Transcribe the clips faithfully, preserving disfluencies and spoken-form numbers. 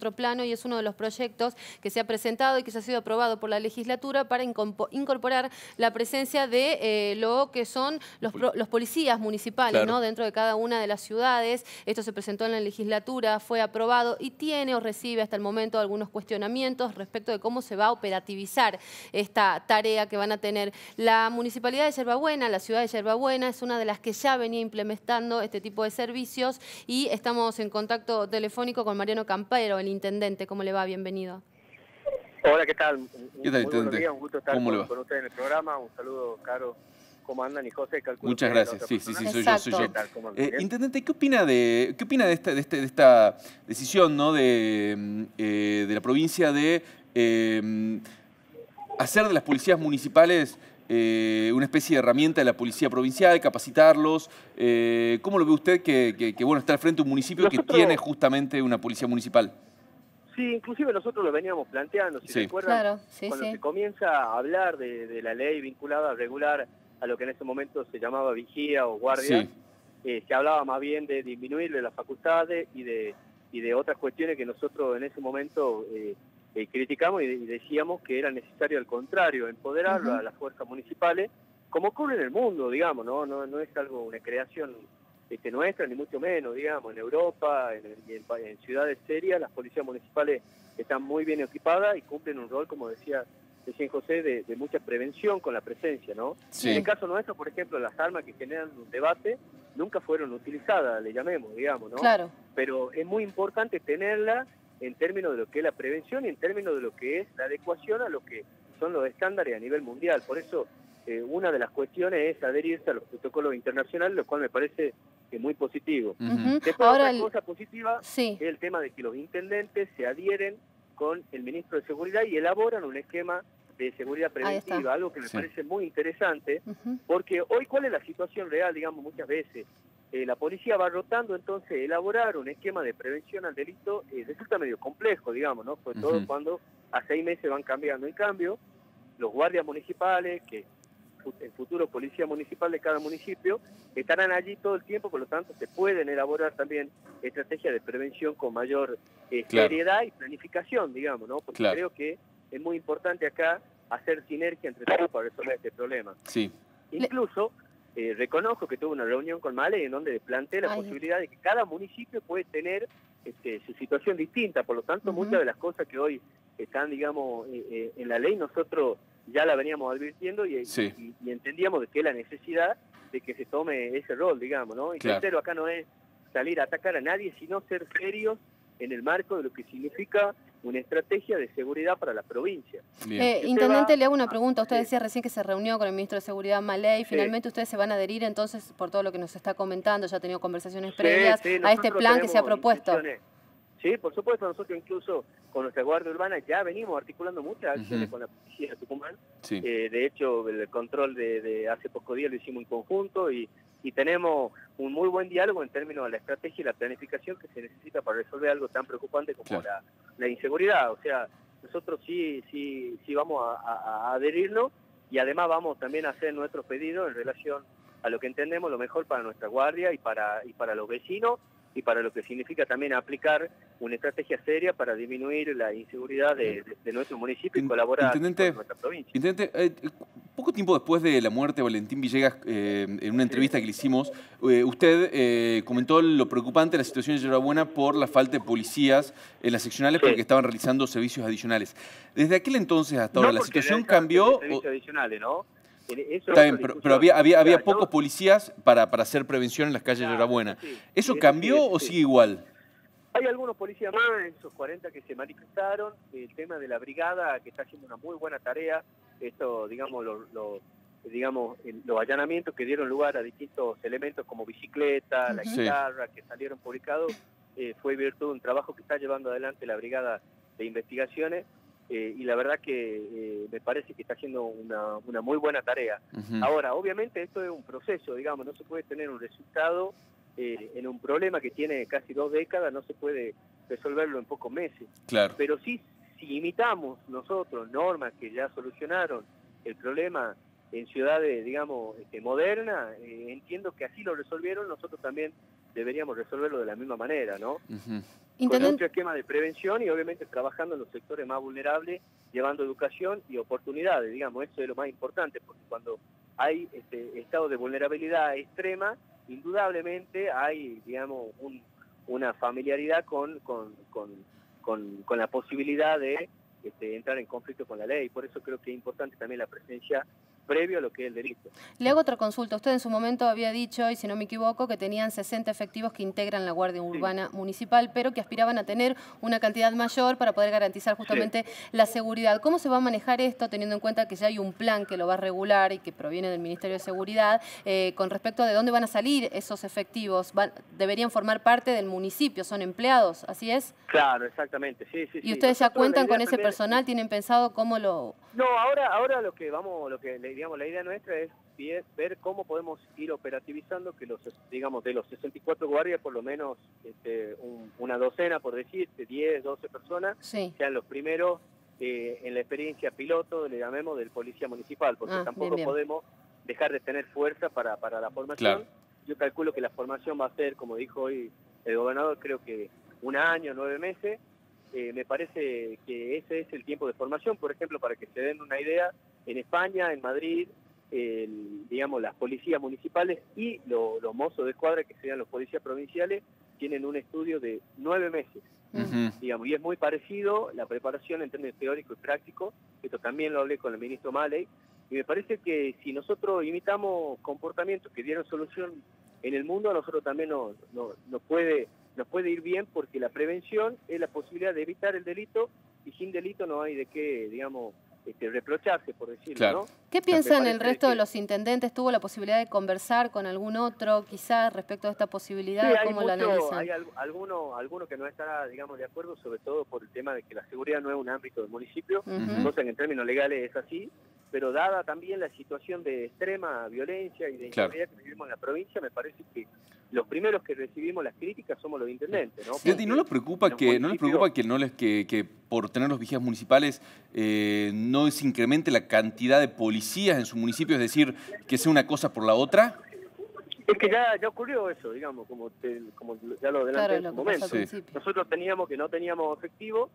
nuestro plano y es uno de los proyectos que se ha presentado y que se ha sido aprobado por la legislatura para incorporar la presencia de eh, lo que son los, pro, los policías municipales, claro. ¿no? Dentro de cada una de las ciudades. Esto se presentó en la legislatura, fue aprobado y tiene o recibe hasta el momento algunos cuestionamientos respecto de cómo se va a operativizar esta tarea que van a tener. La Municipalidad de Yerba Buena, la ciudad de Yerba Buena, es una de las que ya venía implementando este tipo de servicios y estamos en contacto telefónico con Mariano Campero, el intendente. ¿Cómo le va? Bienvenido. Hola, ¿qué tal? ¿Qué tal, Muy buenos días, un gusto estar ¿Cómo con, le va? con ustedes en el programa. Un saludo, Caro. ¿Cómo andan? Y José, calculo. Muchas que gracias. Sí, sí, sí, soy Exacto. yo, soy yo. ¿Qué tal? ¿Cómo andan? Eh, intendente, ¿qué opina de qué opina de esta, de este, de esta decisión, ¿no? de, eh, de la provincia de eh, hacer de las policías municipales eh, una especie de herramienta de la policía provincial, capacitarlos? Eh, ¿Cómo lo ve usted que, que, que bueno, está al frente de un municipio Nosotros, que tiene justamente una policía municipal? Sí, inclusive nosotros lo veníamos planteando, si Sí. recuerdan, Claro, sí, cuando sí. se comienza a hablar de, de la ley vinculada a regular a lo que en ese momento se llamaba vigía o guardia, Sí. eh, se hablaba más bien de disminuirle las facultades y de, y de otras cuestiones que nosotros en ese momento eh, eh, criticamos y, y decíamos que era necesario al contrario, empoderar Uh-huh. a las fuerzas municipales, como ocurre en el mundo, digamos, no, no, no es algo, una creación este, nuestra, ni mucho menos, digamos, en Europa, en, en, en ciudades serias, las policías municipales están muy bien equipadas y cumplen un rol, como decía recién José, de, de mucha prevención con la presencia, ¿no? Sí. En el caso nuestro, por ejemplo, las armas que generan un debate nunca fueron utilizadas, le llamemos, digamos, ¿no? Claro. Pero es muy importante tenerla en términos de lo que es la prevención y en términos de lo que es la adecuación a lo que son los estándares a nivel mundial. Por eso, eh, una de las cuestiones es adherirse a los protocolos internacionales, lo cual me parece que muy positivo. Uh-huh. Después, Ahora otra el... cosa positiva sí. es el tema de que los intendentes se adhieren con el ministro de Seguridad y elaboran un esquema de seguridad preventiva, algo que me sí. parece muy interesante, uh-huh. porque hoy, ¿cuál es la situación real? Digamos, muchas veces eh, la policía va rotando, entonces elaborar un esquema de prevención al delito eh, resulta medio complejo, digamos, ¿no? Sobre todo Uh-huh. cuando a seis meses van cambiando. En cambio, los guardias municipales, que el futuro policía municipal de cada municipio, estarán allí todo el tiempo, por lo tanto se pueden elaborar también estrategias de prevención con mayor eh, Claro. seriedad y planificación, digamos, ¿no? Porque Claro. creo que es muy importante acá hacer sinergia entre todos para resolver este problema. Sí. Incluso eh, reconozco que tuve una reunión con Male en donde planteé la Ay. posibilidad de que cada municipio puede tener este, su situación distinta, por lo tanto Uh-huh. muchas de las cosas que hoy están, digamos, eh, eh, en la ley nosotros ya la veníamos advirtiendo y, Sí. y, y entendíamos de que es la necesidad de que se tome ese rol, digamos, ¿no? Y Claro. tercero, acá no es salir a atacar a nadie, sino ser serios en el marco de lo que significa una estrategia de seguridad para la provincia. Eh, Si intendente, va, le hago una pregunta. Usted sí. decía recién que se reunió con el ministro de Seguridad Maley. Finalmente Sí. ustedes se van a adherir entonces, por todo lo que nos está comentando, ya ha tenido conversaciones Sí, previas, sí, a este plan que se ha propuesto. Intenciones. Sí, por supuesto, nosotros incluso con nuestra Guardia Urbana ya venimos articulando muchas acciones uh-huh. con la policía de Tucumán. Sí. Eh, de hecho, el control de, de hace pocos días lo hicimos en conjunto y, y tenemos un muy buen diálogo en términos de la estrategia y la planificación que se necesita para resolver algo tan preocupante como claro. la, la inseguridad. O sea, nosotros sí, sí, sí vamos a, a, a adherirnos y además vamos también a hacer nuestros pedidos en relación a lo que entendemos lo mejor para nuestra guardia y para, y para los vecinos, y para lo que significa también aplicar una estrategia seria para disminuir la inseguridad de, de, de nuestro municipio y colaborar Intendente, con nuestra provincia. Intendente, eh, poco tiempo después de la muerte de Valentín Villegas, eh, en una entrevista que le hicimos, eh, usted eh, comentó lo preocupante de la situación de Yerba Buena por la falta de policías en las seccionales sí. porque estaban realizando servicios adicionales. Desde aquel entonces hasta ahora, no ¿la situación cambió? Servicios o... adicionales, ¿no? Eso Está bien, pero, pero había, había, había pocos policías para, para hacer prevención en las calles claro, de Yerba Buena. Sí, ¿Eso sí, cambió sí, o sí. sigue igual? Hay algunos policías más, esos cuarenta que se manifestaron, el tema de la brigada que está haciendo una muy buena tarea, esto, digamos, los lo, digamos, los allanamientos que dieron lugar a distintos elementos como bicicleta, uh-huh. la guitarra, sí. que salieron publicados, eh, fue virtud de un trabajo que está llevando adelante la brigada de investigaciones, eh, y la verdad que eh, me parece que está haciendo una, una muy buena tarea. Uh-huh. Ahora, obviamente esto es un proceso, digamos, no se puede tener un resultado eh, en un problema que tiene casi dos décadas, no se puede resolverlo en pocos meses. Claro. Pero sí, si imitamos nosotros normas que ya solucionaron el problema en ciudades, digamos, este, modernas, eh, entiendo que así lo resolvieron, nosotros también deberíamos resolverlo de la misma manera, ¿no? Uh-huh. Intendente... con mucho esquema de prevención y obviamente trabajando en los sectores más vulnerables, llevando educación y oportunidades, digamos, eso es lo más importante, porque cuando hay este estado de vulnerabilidad extrema, indudablemente hay, digamos, un, una familiaridad con, con, con, con, con la posibilidad de este, entrar en conflicto con la ley. Por eso creo que es importante también la presencia previo a lo que es el delito. Le hago otra consulta. Usted en su momento había dicho, y si no me equivoco, que tenían sesenta efectivos que integran la Guardia Urbana sí. Municipal, pero que aspiraban a tener una cantidad mayor para poder garantizar justamente sí. la seguridad. ¿Cómo se va a manejar esto, teniendo en cuenta que ya hay un plan que lo va a regular y que proviene del Ministerio de Seguridad, eh, con respecto a de dónde van a salir esos efectivos? Van, ¿Deberían formar parte del municipio? ¿Son empleados? ¿Así es? Claro, exactamente. Sí, sí, ¿Y sí. ustedes Nosotros ya cuentan con ese también... personal? ¿Tienen pensado cómo lo...? No, ahora, ahora lo que vamos, lo que digamos, la idea nuestra es, es ver cómo podemos ir operativizando que los, digamos, de los sesenta y cuatro guardias, por lo menos este, un, una docena, por decir, diez, doce personas, sí. sean los primeros eh, en la experiencia piloto, le llamemos, del policía municipal, porque ah, tampoco bien, bien. podemos dejar de tener fuerza para, para la formación. Claro. Yo calculo que la formación va a ser, como dijo hoy el gobernador, creo que un año, nueve meses. Eh, me parece que ese es el tiempo de formación. Por ejemplo, para que se den una idea, en España, en Madrid, el, digamos, las policías municipales y lo, los mozos de escuadra, que serían los policías provinciales, tienen un estudio de nueve meses. Uh-huh. Digamos, y es muy parecido la preparación en términos teóricos y prácticos. Esto también lo hablé con el ministro Maley. Y me parece que si nosotros imitamos comportamientos que dieron solución en el mundo, a nosotros también nos, nos, nos puede... nos puede ir bien, porque la prevención es la posibilidad de evitar el delito, y sin delito no hay de qué, digamos, este, reprocharse, por decirlo, claro. ¿no? ¿Qué piensan el resto que... de los intendentes? ¿Tuvo la posibilidad de conversar con algún otro, quizás, respecto a esta posibilidad? Sí, ¿Cómo mucho, la analizan? Hay al, alguno, alguno que no estará, digamos, de acuerdo, sobre todo por el tema de que la seguridad no es un ámbito del municipio, uh-huh. cosa que en términos legales es así, pero dada también la situación de extrema violencia y de inseguridad claro. que vivimos en la provincia, me parece que los primeros que recibimos las críticas somos los intendentes, ¿no? ¿Y no les preocupa que no les preocupa que no les que, que por tener los vigías municipales eh, no se incremente la cantidad de policías en su municipio, es decir, que sea una cosa por la otra? Es que ya, ya ocurrió eso, digamos, como, te, como ya lo adelanté claro, en su momento. Sí. Nosotros teníamos que no teníamos efectivo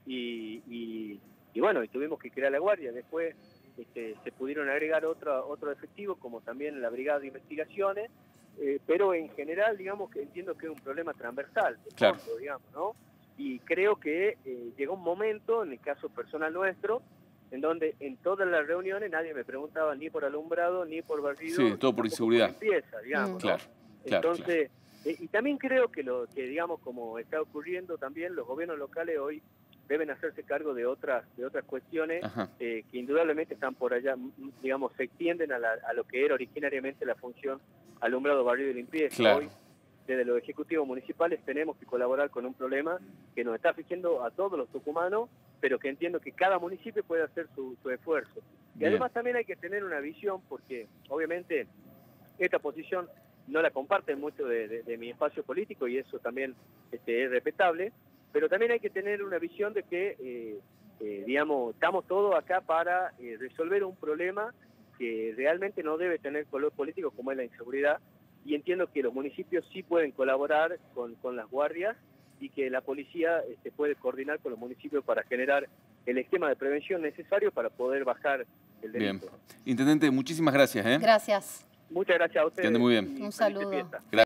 y, y, y bueno, y tuvimos que crear la guardia. Después este, se pudieron agregar otro, otro efectivo, como también la brigada de investigaciones. Eh, pero en general, digamos, que entiendo que es un problema transversal, claro. fondo, digamos, ¿no? Y creo que eh, llegó un momento, en el caso personal nuestro, en donde en todas las reuniones nadie me preguntaba ni por alumbrado, ni por barrido. Sí, todo por inseguridad. Por limpieza, digamos, mm. ¿no? Claro, claro, Entonces, claro. Eh, y también creo que, lo que, digamos, como está ocurriendo también, los gobiernos locales hoy deben hacerse cargo de otras de otras cuestiones eh, que indudablemente están por allá, digamos, se extienden a, la, a lo que era originariamente la función alumbrado, barrido y limpieza. Claro. Hoy, desde los ejecutivos municipales, tenemos que colaborar con un problema que nos está afligiendo a todos los tucumanos, pero que entiendo que cada municipio puede hacer su, su esfuerzo. Y Bien. además también hay que tener una visión, porque obviamente esta posición no la comparten mucho de, de, de mi espacio político, y eso también este, es respetable, pero también hay que tener una visión de que, eh, eh, digamos, estamos todos acá para eh, resolver un problema que realmente no debe tener color político, como es la inseguridad, y entiendo que los municipios sí pueden colaborar con, con las guardias, y que la policía este, puede coordinar con los municipios para generar el esquema de prevención necesario para poder bajar el delito. Bien. Intendente, muchísimas gracias. ¿eh? Gracias. Muchas gracias a ustedes. Que ande muy bien. Un saludo. Gracias.